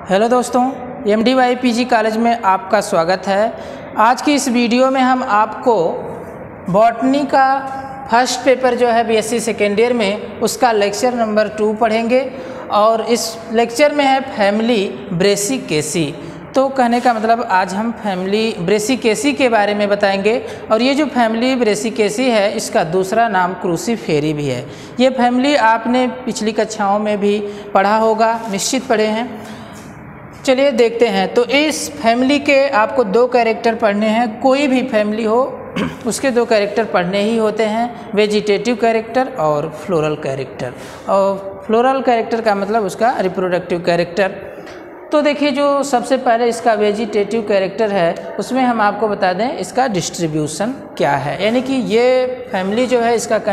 Hello दोस्तों, MDY PG college में आपका स्वागत है। आज की इस वीडियो में हम आपको बॉटनी का फर्स्ट पेपर जो है BSc सेकेंड ईयर में उसका लेक्चर नंबर 2 पढ़ेंगे और इस लेक्चर में है फैमिली ब्रेसिकेसी। तो कहने का मतलब आज हम फैमिली ब्रेसिकेसी के बारे में बताएंगे और ये जो फैमिली ब्रेसिकेसी है इसका दूसरा नाम क्रूसीफेरी भी है। ये फैमिली आपने पिछली कक्षाओं में भी पढ़ा होगा, निश्चित पढ़े हैं। चलिए देखते हैं। तो इस फैमिली के आपको 2 कैरेक्टर पढ़ने हैं। कोई भी फैमिली हो उसके 2 कैरेक्टर पढ़ने ही होते हैं, वेजिटेटिव कैरेक्टर और फ्लोरल कैरेक्टर। और फ्लोरल कैरेक्टर का मतलब उसका रिप्रोडक्टिव कैरेक्टर। तो देखिए, जो सबसे पहले इसका वेजिटेटिव कैरेक्टर है उसमें हम आपको बता दें इसका डिस्ट्रीब्यूशन क्या है, यानी कि ये फैमिली जो है इसके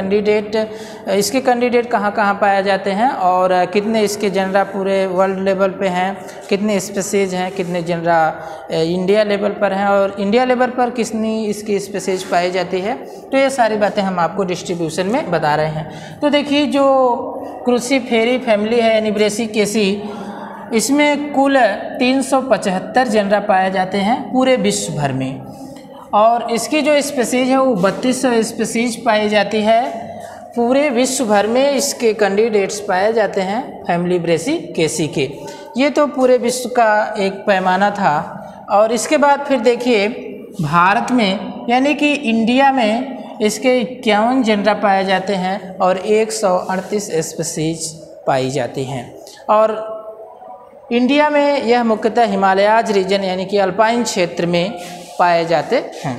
कैंडिडेट कहाँ कहाँ पाए जाते हैं और कितने इसके जनरा पूरे वर्ल्ड लेवल पे हैं, कितने स्पीसीज हैं, कितने जनरा इंडिया लेवल पर हैं और इंडिया लेवल पर कितनी इसकी स्पीसीज पाई जाती है। तो ये सारी बातें हम आपको डिस्ट्रीब्यूशन में बता रहे हैं। तो देखिए, जो क्रूसीफेरी फैमिली है यानी ब्रेसिकेसी, इसमें कुल 375 जनरा पाए जाते हैं पूरे विश्व भर में और इसकी जो स्पीसीज है वो 3200 स्पीसीज पाई जाती है पूरे विश्व भर में। इसके कैंडिडेट्स पाए जाते हैं फैमिली ब्रेसिकेसी के। ये तो पूरे विश्व का एक पैमाना था। और इसके बाद फिर देखिए, भारत में यानी कि इंडिया में इसके 51 जनरा पाए जाते हैं और 138 स्पीसीज पाई जाती हैं। और इंडिया में यह मुख्यतः हिमालयाज रीजन यानी कि अल्पाइन क्षेत्र में पाए जाते हैं।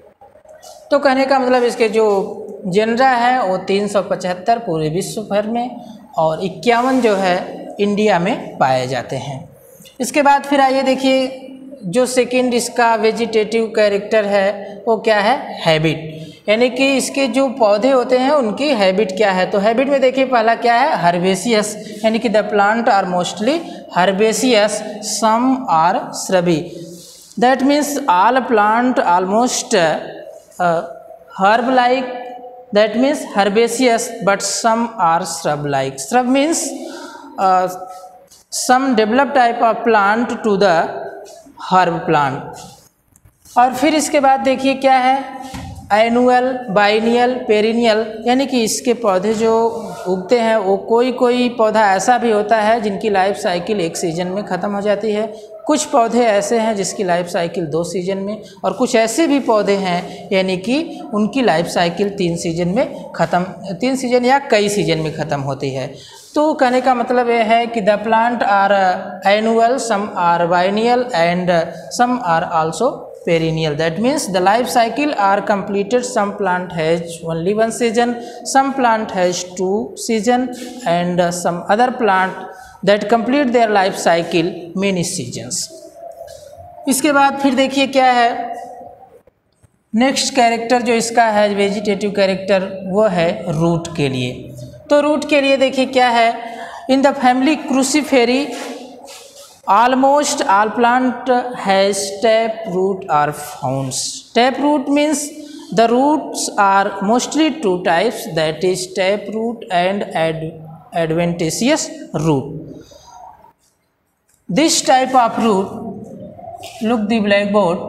तो कहने का मतलब इसके जो जनरा है वो 375 पूरे विश्व भर में और 51 जो है इंडिया में पाए जाते हैं। इसके बाद फिर आइए देखिए, जो सेकंड इसका वेजिटेटिव कैरेक्टर है वो क्या है, हैबिट, यानी कि इसके जो पौधे होते हैं उनकी हैबिट क्या है। तो हैबिट में देखिए पहला क्या है, हर्बेसियस, यानी कि the plant are mostly herbaceous, some are shrubby. That means all plant almost herb like, that means herbaceous, but some are shrub like. Shrub means some developed type of plant to the herb plant. और फिर इसके बाद देखिए क्या है, annual, biennial, perennial, यानी कि इसके पौधे जो उगते हैं वो कोई पौधा ऐसा भी होता है जिनकी लाइफ साइकिल एक सीजन में ख़त्म हो जाती है। कुछ पौधे ऐसे हैं जिसकी लाइफ साइकिल 2 सीजन में, और कुछ ऐसे भी पौधे हैं यानी कि उनकी लाइफ साइकिल 3 सीजन में ख़त्म, 3 सीजन या कई सीजन में ख़त्म होती है। तो कहने का मतलब यह है कि the plant are annual, some are biennial and some are also perennial. That means the life cycle are completed. Some plant has only 1 season, some plant has 2 season, and some other plant that complete their life cycle many seasons. इसके बाद फिर देखिए क्या है, next character जो इसका है vegetative character वो है रूट के लिए। तो रूट के लिए देखिए क्या है, in the family cruciferae almost all plant has tap root are found. Tap root means the roots are mostly 2 types, that is tap root and adventitious root. This type of root, look the blackboard,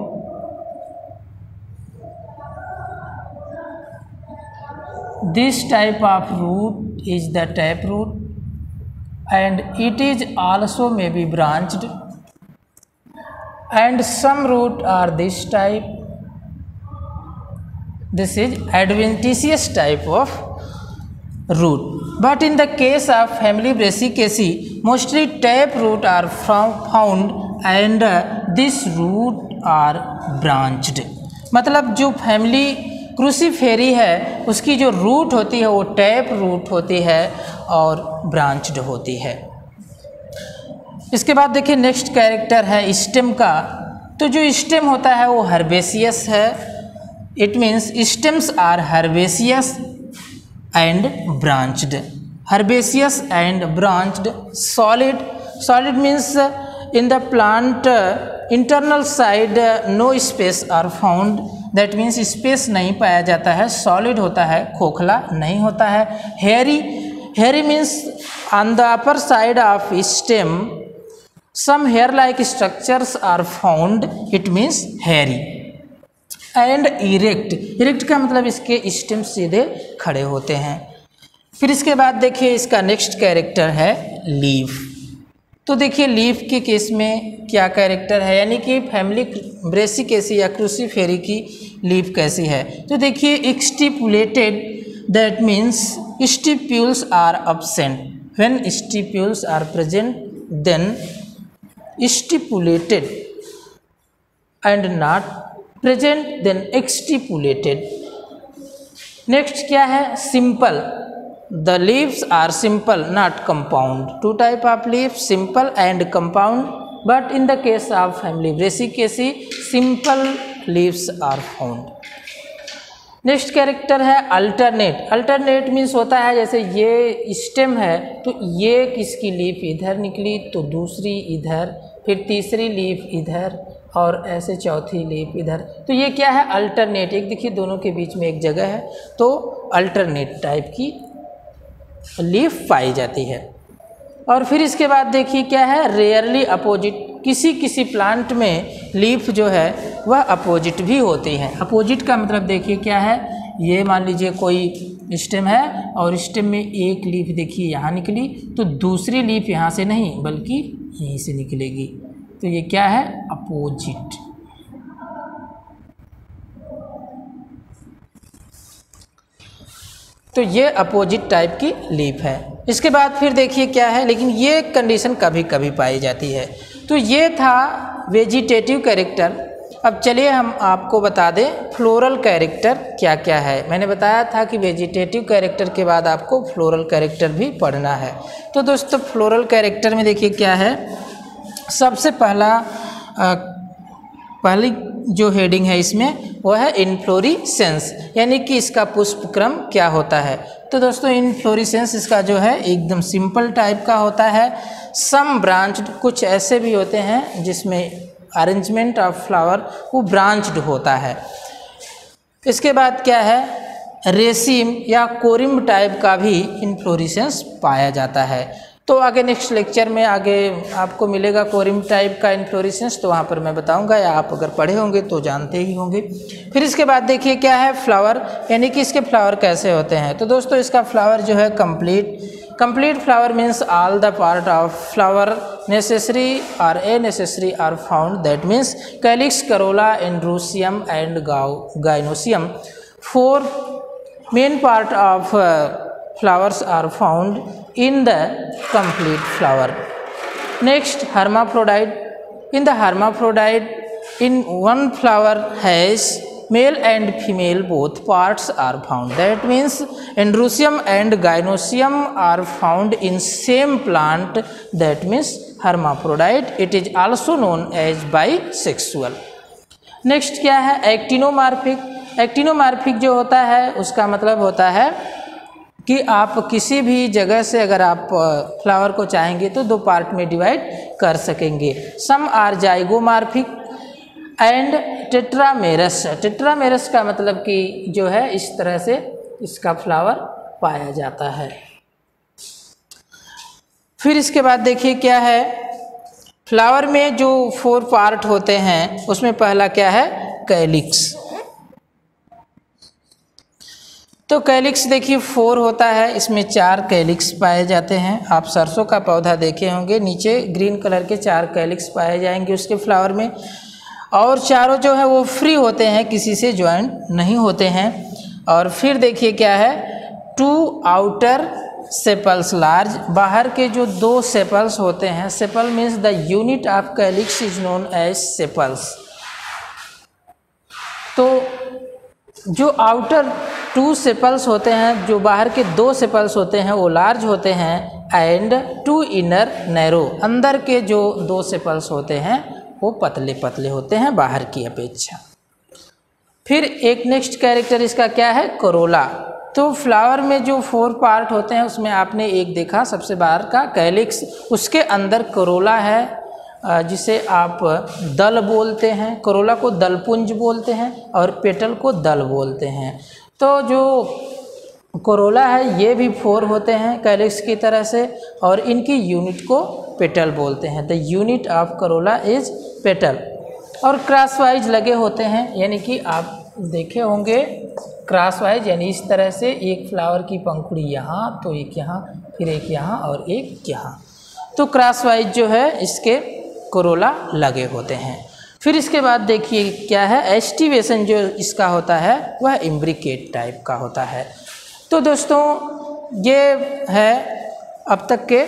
this type of root is the tap root and it is also may be branched, and some root are this type. This is adventitious type of root. But in the case of family Brassicaceae, mostly tap root are found and this root are branched. मतलब जो family क्रूसीफेरी है उसकी जो root होती है वो tap root होती है और ब्रांच्ड होती है। इसके बाद देखिए नेक्स्ट कैरेक्टर है स्टेम का। तो जो स्टेम होता है वो हर्बेसियस है। It means stems are herbaceous and branched. Herbaceous and branched. Solid means in the plant internal side no space are found. That means space नहीं पाया जाता है, सॉलिड होता है, खोखला नहीं होता है। Hairy means on the upper side of stem some hair like structures are found, it means hairy. And erect, erect का मतलब इसके स्टेम सीधे खड़े होते हैं। फिर इसके बाद देखिए इसका नेक्स्ट कैरेक्टर है लीफ। तो देखिए लीफ के केस में क्या कैरेक्टर है, यानी कि फैमिली ब्रेसिकेसी या क्रूसीफेरी की लीफ कैसी है। तो देखिए exstipulated, that means stipules are absent, when stipules are present then stipulated, and not present then exstipulated. Next क्या है, simple, the leaves are simple not compound. Two type of leaf, simple and compound, but in the case of family brassicaceae simple leaves are found. Next character है alternate. Alternate means होता है जैसे ये stem है तो ये किसकी leaf इधर निकली तो दूसरी इधर, फिर तीसरी लीफ इधर और ऐसे चौथी लीफ इधर। तो ये क्या है, अल्टरनेट। एक देखिए दोनों के बीच में एक जगह है तो अल्टरनेट टाइप की लीफ पाई जाती है। और फिर इसके बाद देखिए क्या है, रेयरली अपोजिट। किसी किसी प्लांट में लीफ जो है वह अपोजिट भी होती हैं। अपोजिट का मतलब देखिए क्या है, ये मान लीजिए कोई स्टेम है और स्टेम में एक लीफ देखिए यहाँ निकली तो दूसरी लीफ यहाँ से नहीं बल्कि यहीं से निकलेगी, तो ये क्या है, अपोजिट। तो ये अपोजिट टाइप की लीफ है। इसके बाद फिर देखिए क्या है, लेकिन ये कंडीशन कभी कभी पाई जाती है। तो ये था वेजिटेटिव कैरेक्टर। अब चलिए हम आपको बता दें फ्लोरल कैरेक्टर क्या क्या है। मैंने बताया था कि वेजिटेटिव कैरेक्टर के बाद आपको फ्लोरल कैरेक्टर भी पढ़ना है। तो दोस्तों फ्लोरल कैरेक्टर में देखिए क्या है, सबसे पहली जो हेडिंग है इसमें वो है इनफ्लोरिसेंस, यानी कि इसका पुष्प क्रम क्या होता है। तो दोस्तों इनफ्लोरिसेंस इसका जो है एकदम सिंपल टाइप का होता है। सम ब्रांच्ड, कुछ ऐसे भी होते हैं जिसमें अरेंजमेंट ऑफ फ्लावर वो ब्रांच्ड होता है। इसके बाद क्या है, रेसिम या कोरिम्ब टाइप का भी इनफ्लोरिसेंस पाया जाता है। तो आगे नेक्स्ट लेक्चर में आगे आपको मिलेगा कोरिम्ब टाइप का इनफ्लोरिसेंस, तो वहाँ पर मैं बताऊंगा, या आप अगर पढ़े होंगे तो जानते ही होंगे। फिर इसके बाद देखिए क्या है फ्लावर, यानी कि इसके फ्लावर कैसे होते हैं। तो दोस्तों इसका फ्लावर जो है complete flower means all the part of flower necessary और a necessary are found, that means calyx, corolla, androecium and gynoecium. 4 main part of flowers are found in the complete flower. Next, hermaphrodite. In the hermaphrodite, in one flower has male and female both parts are found. That means androsium and gynoecium are found in same plant. That means hermaphrodite. It is also known as bisexual. Next क्या है, actinomorphic. Actinomorphic जो होता है उसका मतलब होता है कि आप किसी भी जगह से अगर आप फ्लावर को चाहेंगे तो 2 पार्ट में डिवाइड कर सकेंगे। Some are zygomorphic and tetramerous. Tetramerous का मतलब कि जो है इस तरह से इसका फ्लावर पाया जाता है। फिर इसके बाद देखिए क्या है, फ्लावर में जो 4 पार्ट होते हैं उसमें पहला क्या है, कैलिक्स। तो कैलिक्स देखिए 4 होता है, इसमें 4 कैलिक्स पाए जाते हैं। आप सरसों का पौधा देखे होंगे, नीचे ग्रीन कलर के 4 कैलिक्स पाए जाएंगे उसके फ्लावर में, और चारों जो है वो फ्री होते हैं, किसी से ज्वाइंट नहीं होते हैं। और फिर देखिए क्या है, 2 आउटर सेपल्स लार्ज, बाहर के जो 2 सेपल्स होते हैं, sepal means the unit of calyx is known as sepals. तो जो आउटर 2 सेपल्स होते हैं, जो बाहर के 2 सेपल्स होते हैं वो लार्ज होते हैं, एंड 2 इनर नैरो, अंदर के जो 2 सेपल्स होते हैं वो पतले पतले होते हैं बाहर की अपेक्षा। फिर एक नेक्स्ट कैरेक्टर इसका क्या है, करोला। तो फ्लावर में जो 4 पार्ट होते हैं उसमें आपने एक देखा सबसे बाहर का कैलिक्स, उसके अंदर करोला है जिसे आप दल बोलते हैं। करोला को दलपुंज बोलते हैं और पेटल को दल बोलते हैं। तो जो कोरोला है ये भी 4 होते हैं कैलिक्स की तरह से, और इनकी यूनिट को पेटल बोलते हैं। The unit of corolla is petal. और क्रॉस वाइज लगे होते हैं, यानी कि आप देखे होंगे क्रॉस वाइज, यानी इस तरह से एक फ्लावर की पंखुड़ी यहाँ, तो एक यहाँ, फिर एक यहाँ और एक यहाँ, तो क्रॉस वाइज जो है इसके कोरोला लगे होते हैं। फिर इसके बाद देखिए क्या है, एस्टिवेशन जो इसका होता है वह इम्ब्रिकेट टाइप का होता है। तो दोस्तों ये है अब तक के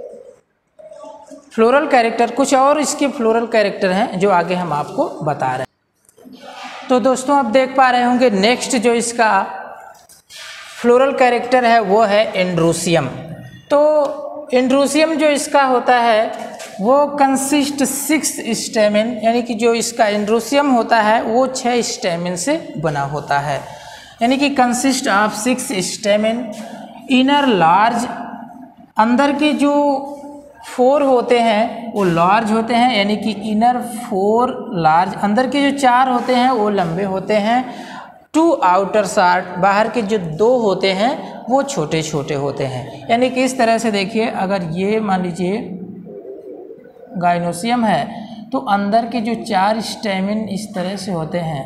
फ्लोरल कैरेक्टर। कुछ और इसके फ्लोरल कैरेक्टर हैं जो आगे हम आपको बता रहे हैं। तो दोस्तों आप देख पा रहे होंगे नेक्स्ट जो इसका फ्लोरल कैरेक्टर है वो है एंड्रोसियम। तो एंड्रोसियम जो इसका होता है वो कंसिस्ट 6 स्टेमेन, यानी कि जो इसका एंड्रोसियम होता है वो 6 स्टेमेन से बना होता है, यानी कि consist of 6 stamen. Inner large, अंदर के जो 4 होते हैं वो लार्ज होते हैं, यानी कि इनर 4 लार्ज, अंदर के जो 4 होते हैं वो लंबे होते हैं। 2 आउटर शार्ट, बाहर के जो 2 होते हैं वो छोटे छोटे होते हैं। यानी कि इस तरह से देखिए, अगर ये मान लीजिए गाइनोसियम है तो अंदर के जो 4 स्टेमिन इस तरह से होते हैं,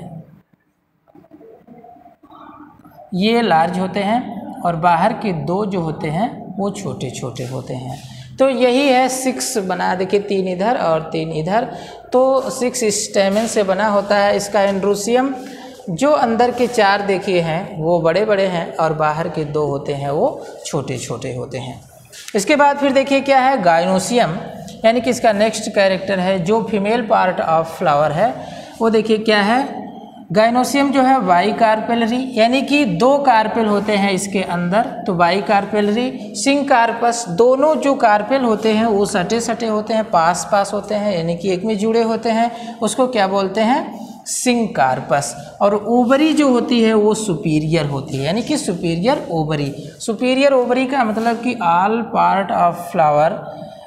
ये लार्ज होते हैं, और बाहर के 2 जो होते हैं वो छोटे छोटे होते हैं। तो यही है 6 बना, देखिए 3 इधर और 3 इधर, तो 6 स्टेमिन से बना होता है इसका एंड्रोसियम। जो अंदर के 4 देखिए हैं वो बड़े बड़े हैं, और बाहर के 2 होते हैं वो छोटे छोटे होते हैं। इसके बाद फिर देखिए क्या है गाइनोसियम, यानी कि इसका नेक्स्ट कैरेक्टर है जो फीमेल पार्ट ऑफ फ्लावर है, वो देखिए क्या है। गाइनोसियम जो है बाई कार्पेलरी, यानी कि 2 कार्पेल होते हैं इसके अंदर, तो बाई कार्पेलरी। सिंग कार्पस, दोनों जो कार्पेल होते हैं वो सटे सटे होते हैं, पास पास होते हैं, यानी कि एक में जुड़े होते हैं, उसको क्या बोलते हैं, सिंग कार्पस। और ओवरी जो होती है वो सुपीरियर होती है, यानी कि सुपीरियर ओवरी। सुपीरियर ओवरी का मतलब कि all part of flower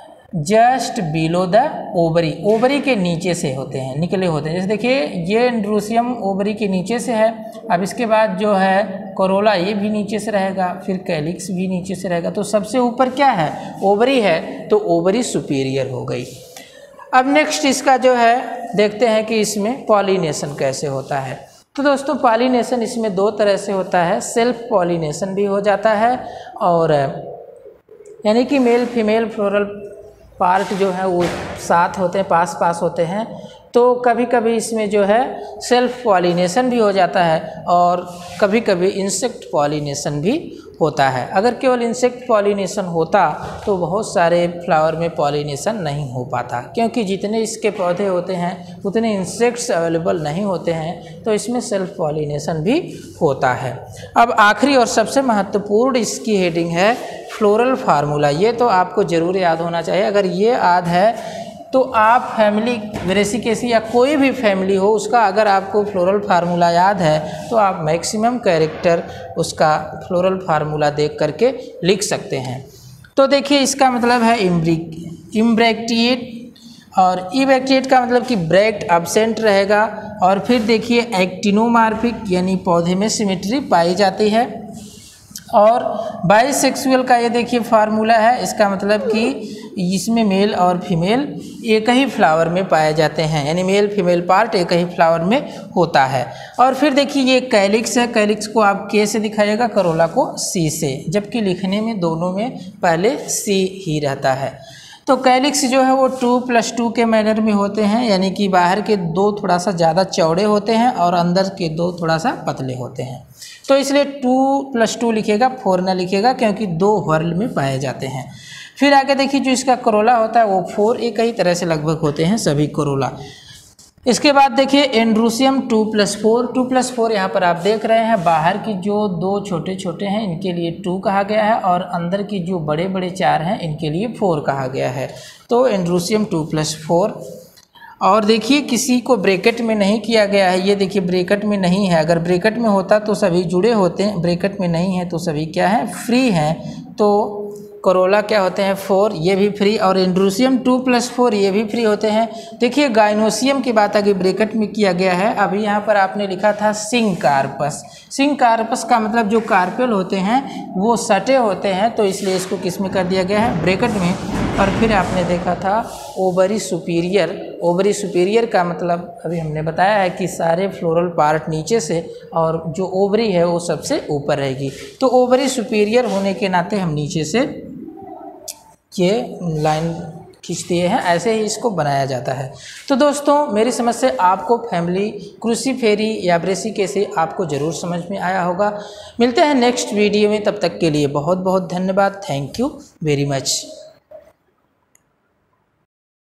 just below the ovary, ovary के नीचे से होते हैं, निकले होते हैं। जैसे देखिए ये एंड्रोसियम ओवरी के नीचे से है। अब इसके बाद जो है कोरोला ये भी नीचे से रहेगा, फिर कैलिक्स भी नीचे से रहेगा, तो सबसे ऊपर क्या है, ओवरी है, तो ओवरी सुपीरियर हो गई। अब नेक्स्ट इसका जो है देखते हैं कि इसमें पॉलिनेशन कैसे होता है। तो दोस्तों पॉलिनेशन इसमें 2 तरह से होता है, सेल्फ पॉलिनेशन भी हो जाता है, और यानी कि मेल फीमेल फ्लोरल पार्ट जो है वो साथ होते हैं, पास पास होते हैं। तो कभी कभी इसमें जो है सेल्फ पॉलिनेशन भी हो जाता है, और कभी कभी इंसेक्ट पॉलिनेशन भी होता है। अगर केवल इंसेक्ट पॉलिनेशन होता तो बहुत सारे फ्लावर में पॉलिनेशन नहीं हो पाता, क्योंकि जितने इसके पौधे होते हैं उतने इंसेक्ट्स अवेलेबल नहीं होते हैं, तो इसमें सेल्फ पॉलिनेशन भी होता है। अब आखिरी और सबसे महत्वपूर्ण इसकी हेडिंग है फ्लोरल फार्मूला। ये तो आपको ज़रूर याद होना चाहिए। अगर ये याद है तो आप फैमिली वेरेसिकेसी या कोई भी फैमिली हो उसका अगर आपको फ्लोरल फार्मूला याद है तो आप मैक्सिमम कैरेक्टर उसका फ्लोरल फार्मूला देख करके लिख सकते हैं। तो देखिए इसका मतलब है इम्ब्रेक्टिएट, और इब्रेक्टिएट का मतलब कि ब्रेक्ट एब्सेंट रहेगा। और फिर देखिए एक्टिनोमार्फिक, यानी पौधे में सिमेट्री पाई जाती है। और बाइसेक्सुअल का ये देखिए फार्मूला है, इसका मतलब कि इसमें मेल और फीमेल एक ही फ्लावर में पाए जाते हैं, यानी मेल फीमेल पार्ट एक ही फ्लावर में होता है। और फिर देखिए ये कैलिक्स है, कैलिक्स को आप के से दिखाइएगा, करोला को सी से, जबकि लिखने में दोनों में पहले सी ही रहता है। तो कैलिक्स जो है वो 2+2 के मैनर में होते हैं, यानी कि बाहर के 2 थोड़ा सा ज़्यादा चौड़े होते हैं और अंदर के 2 थोड़ा सा पतले होते हैं। तो इसलिए 2+2 लिखेगा, 4 ना लिखेगा, क्योंकि 2 व्हर्ल में पाए जाते हैं। फिर आगे देखिए जो इसका कोरोला होता है वो 4 एक ही तरह से लगभग होते हैं सभी कोरोला। इसके बाद देखिए एंड्रोसियम 2+4, 2+4 यहाँ पर आप देख रहे हैं, बाहर की जो 2 छोटे छोटे हैं इनके लिए 2 कहा गया है, और अंदर की जो बड़े बड़े 4 हैं इनके लिए 4 कहा गया है। तो एंड्रोसियम 2+4। और देखिए किसी को ब्रैकेट में नहीं किया गया है, ये देखिए ब्रैकेट में नहीं है। अगर ब्रैकेट में होता तो सभी जुड़े होते हैं, ब्रैकेट में नहीं है तो सभी क्या है, फ्री हैं। तो कोरोला क्या होते हैं 4, ये भी फ्री, और एंड्रोसियम 2+4 ये भी फ्री होते हैं। देखिए गाइनोसियम की बात आगे ब्रैकेट में किया गया है। अभी यहाँ पर आपने लिखा था सिंकार्पस। सिंकार्पस का मतलब जो कार्पेल होते हैं वो सटे होते हैं, तो इसलिए इसको किस में कर दिया गया है, ब्रैकेट में। और फिर आपने देखा था ओवरी सुपीरियर। ओवरी सुपीरियर का मतलब अभी हमने बताया है कि सारे फ्लोरल पार्ट नीचे से और जो ओवरी है वो सबसे ऊपर रहेगी। तो ओवरी सुपीरियर होने के नाते हम नीचे से ये लाइन खींच दिए हैं, ऐसे ही इसको बनाया जाता है। तो दोस्तों मेरी समझ से आपको फैमिली क्रूसीफेरी या ब्रेसिकेसी आपको ज़रूर समझ में आया होगा। मिलते हैं नेक्स्ट वीडियो में, तब तक के लिए बहुत बहुत धन्यवाद। Thank you very much.